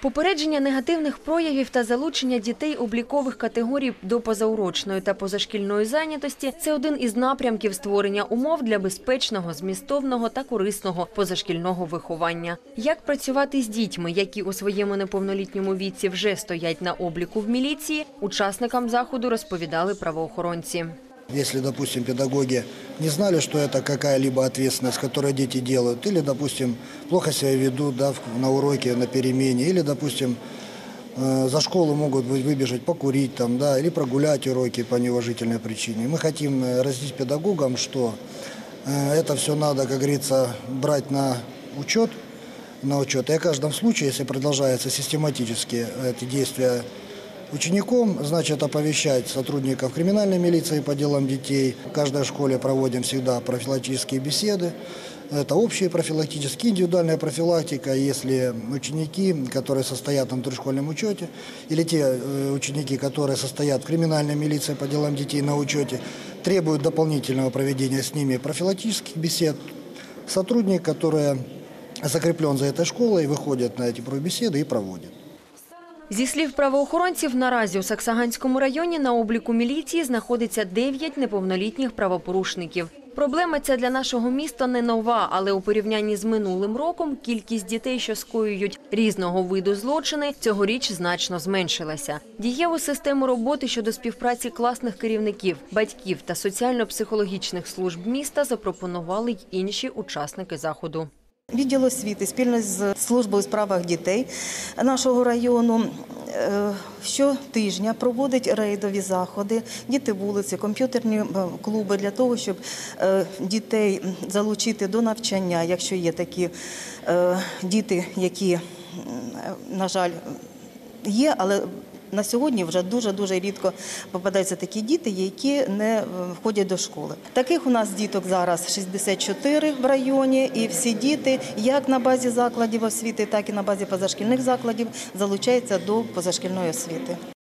Попередження негативних проявів та залучення дітей облікових категорій до позаурочної та позашкільної зайнятості – це один із напрямків створення умов для безпечного, змістовного та корисного позашкільного виховання. Як працювати з дітьми, які у своєму неповнолітньому віці вже стоять на обліку в міліції, учасникам заходу розповідали правоохоронці. Если, допустим, педагоги не знали, что это какая-либо ответственность, которую дети делают, или, допустим, плохо себя ведут на уроке, на перемене, или, допустим, за школу могут выбежать покурить или прогулять уроки по неуважительной причине. Мы хотим разъяснить педагогам, что это все надо, как говорится, брать на учет. И о каждом случае, если продолжаются систематически эти действия учеником, значит, оповещать сотрудников криминальной милиции по делам детей. В каждой школе проводим всегда профилактические беседы. Это общие профилактические, индивидуальная профилактика. Если ученики, которые состоят на внутришкольном учете, или те ученики, которые состоят в криминальной милиции по делам детей на учете, требуют дополнительного проведения с ними профилактических бесед, сотрудник, который закреплен за этой школой, выходит на эти профбеседы и проводит. Зі слів правоохоронців, наразі у Саксаганському районі на обліку міліції знаходиться 9 неповнолітніх правопорушників. Проблема ця для нашого міста не нова, але у порівнянні з минулим роком кількість дітей, що скоюють різного виду злочини, цьогоріч значно зменшилася. Дієву систему роботи щодо співпраці класних керівників, батьків та соціально-психологічних служб міста запропонували й інші учасники заходу. Відділ освіти спільно з службою у справах дітей нашого району щотижня проводить рейдові заходи, діти вулиці, комп'ютерні клуби для того, щоб дітей залучити до навчання, якщо є такі діти, які, на жаль, є, але на сьогодні вже дуже рідко попадаються такі діти, які не входять до школи. Таких у нас діток зараз 64 в районі, і всі діти, як на базі закладів освіти, так і на базі позашкільних закладів, залучаються до позашкільної освіти.